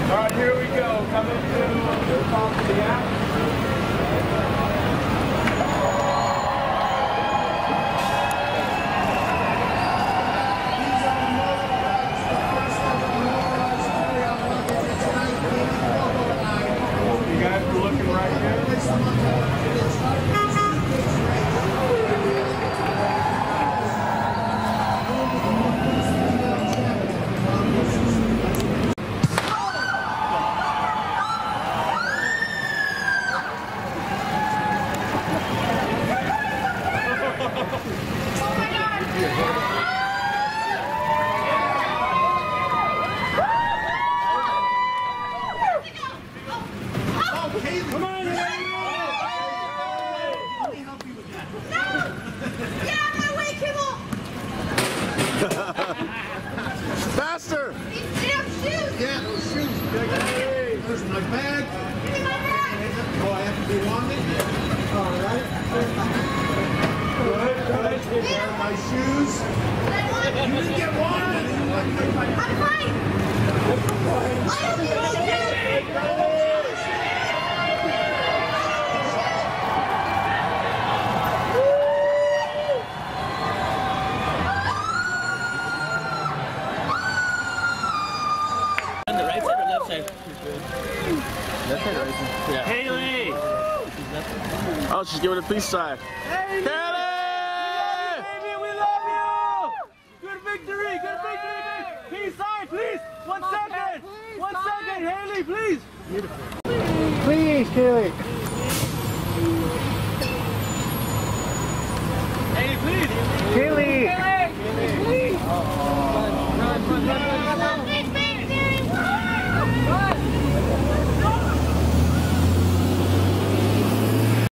All right, here we go. Coming to the top of the act. You guys are looking right here. Come on, Let me help you with that. no! Get out of my way, Kimmel! Faster! You have shoes! Yeah, those shoes. Hey, there's my bag. Give me my bag! Oh, I have to be wanted? All right. Good. Here are my shoes. You didn't get wanted. I'm fine! I don't need my shoes! On the right side or left side? Left side or right side? Yeah. Haley! Oh, she's giving a peace sign. Haley! Kaley! Baby, we love you! Good victory! Good victory! Peace sign, please! 1 second! 1 second, Haley, please! Beautiful. Please, Kaley!